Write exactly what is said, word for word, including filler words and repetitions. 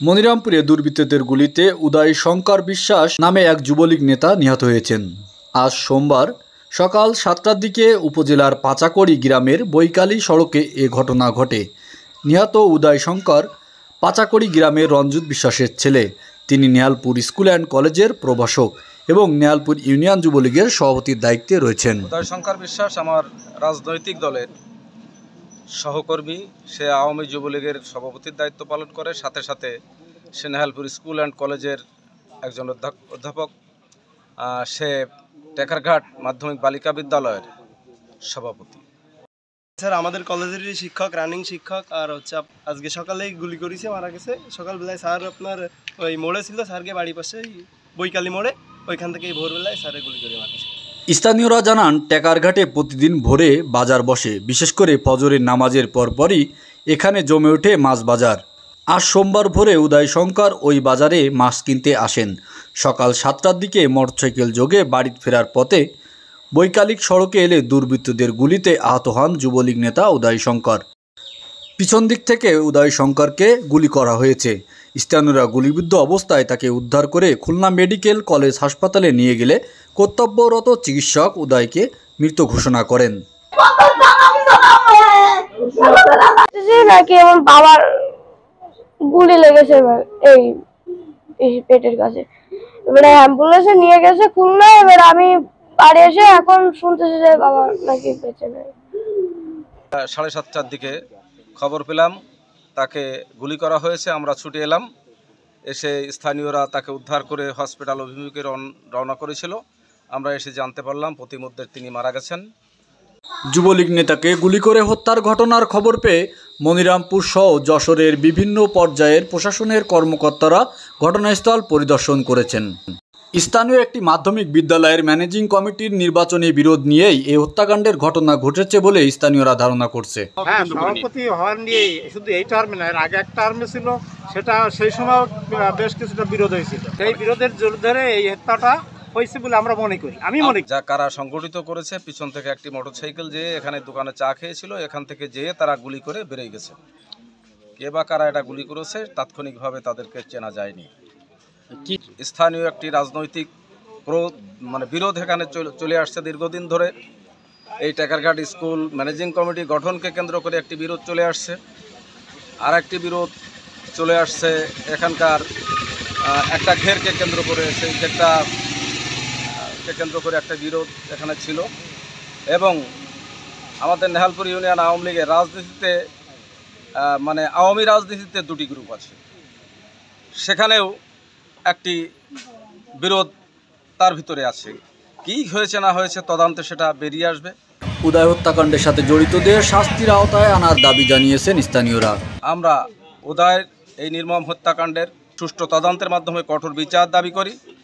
মনিরামপুরে দুর্বৃত্তদের গুলিতে উদয় শঙ্কর বিশ্বাস নামে এক যুবলীগ নেতা নিহত হয়েছেন। আজ সোমবার সকাল সাতটার দিকে উপজেলার পাচাকড়ি গ্রামের বৈকালী সড়কে এ ঘটনা ঘটে। নিহত উদয় শঙ্কর পাচাকড়ি গ্রামের রঞ্জিত বিশ্বাসের ছেলে। তিনি নেহালপুর স্কুল অ্যান্ড কলেজের প্রভাষক এবং নেহালপুর ইউনিয়ন যুবলীগের সভাপতির দায়িত্বে রয়েছেন। উদয় শঙ্কর বিশ্বাস আমার রাজনৈতিক দলের সহকর্মী। সে আওয়ামী যুবলীগের সভাপতির দায়িত্ব পালন করে, সাথে সাথে সে নেহালপুর স্কুল অ্যান্ড কলেজের একজন অধ্যাপক। সে টেকারঘাট মাধ্যমিক বালিকা বিদ্যালয়ের সভাপতি। স্যার আমাদের কলেজেরই শিক্ষক, রানিং শিক্ষক। আর হচ্ছে আজকে সকালেই গুলি করেছে, মারা গেছে সকালবেলায়। স্যার আপনার ওই মোড়ে ছিল, স্যারকে বাড়ির পাশে বৈকালী মোড়ে, ওইখান থেকে ভোরবেলায় স্যারে গুলি করে মারছে। স্থানীয়রা জানান, টেকারঘাটে প্রতিদিন ভোরে বাজার বসে, বিশেষ করে ফজরের নামাজের পরপরই এখানে জমে ওঠে মাছ বাজার। আজ সোমবার ভোরে উদয় শঙ্কর ওই বাজারে মাছ কিনতে আসেন। সকাল সাতটার দিকে মোটরসাইকেল যোগে বাড়ি ফেরার পথে বৈকালিক সড়কে এলে দুর্বৃত্তদের গুলিতে আহত হন যুবলীগ নেতা উদয় শঙ্কর। পিছন দিক থেকে উদয় শঙ্করকে গুলি করা হয়েছে। স্থানীয়রা গুলিবিদ্ধ অবস্থায় তাকে উদ্ধার করে খুলনা মেডিকেল কলেজ হাসপাতালে নিয়ে গেলে কর্তব্যরত চিকিৎসক উদয়কে মৃত ঘোষণা করেন। বাবার গুলি লেগেছে এই পেটের কাছে, এবারে অ্যাম্বুলেন্সে নিয়ে গেছে খুলনা। এবার আমি বাড়ি এসে এখন শুনতেছি যে বাবা নাকি বেঁচে নেই। সাড়ে সাতটার দিকে খবর পেলাম তাকে গুলি করা হয়েছে। আমরা ছুটে এলাম, এসে স্থানীয়রা তাকে উদ্ধার করে হসপিটাল অভিমুখে রওনা করেছিল। আমরা এসে জানতে পারলাম প্রতিমধ্যে তিনি মারা গেছেন। যুবলীগ নেতাকে গুলি করে হত্যার ঘটনার খবর পেয়ে মনিরামপুর সহ যশোরের বিভিন্ন পর্যায়ের প্রশাসনের কর্মকর্তারা ঘটনাস্থল পরিদর্শন করেছেন। স্থানীয় একটি মাধ্যমিক বিদ্যালয়ের ম্যানেজিং কমিটির নির্বাচনী বিরোধ নিয়েই এই হত্যাকাণ্ডের ঘটনা ঘটেছে বলে স্থানীয়রা ধারণা করছে। হ্যাঁ, সভাপতি হওয়ার নিয়ে শুধু এই টার্মে নয়, আগে এক টার্মে ছিল, সেটা সেই সময় বেশ কিছুটা বিরোধ হয়েছিল। সেই বিরোধের জোর ধরে এই হত্যাটা হয়েছে বলে আমরা মনে করি। আমি মনে করি যা কারা সংগঠিত করেছে, পিছন থেকে একটি মোটরসাইকেল যেয়ে এখানে দোকানে চা খেয়েছিল, এখান থেকে যেয়ে তারা গুলি করে বেরিয়ে গেছে। কে বা কারা এটা গুলি করেছে তাৎক্ষণিকভাবে তাদেরকে চেনা যায়নি। কি স্থানীয় একটি রাজনৈতিক মানে বিরোধ এখানে চলে আসছে দীর্ঘদিন ধরে। এই টেকারঘাট স্কুল ম্যানেজিং কমিটি গঠনকে কেন্দ্র করে একটি বিরোধ চলে আসছে। আর একটি বিরোধ চলে আসছে এখানকার একটা ঘেরকে কেন্দ্র করে, সেই ঘেরটা কে কেন্দ্র করে একটা বিরোধ এখানে ছিল। এবং আমাদের নেহালপুর ইউনিয়ন আওয়ামী লীগের রাজনীতিতে মানে আওয়ামী রাজনীতিতে দুটি গ্রুপ আছে, সেখানেও একটি বিরোধ তার ভিতরে আছে। কি হয়েছে না হয়েছে তদন্তে সেটা বেরিয়ে আসবে। উদয় হত্যাকাণ্ডের সাথে জড়িতদের শাস্তির আওতায় আনার দাবি জানিয়েছেন স্থানীয়রা। আমরা উদয়ের এই নির্মম হত্যাকাণ্ডের সুষ্ঠু তদন্তের মাধ্যমে কঠোর বিচার দাবি করি।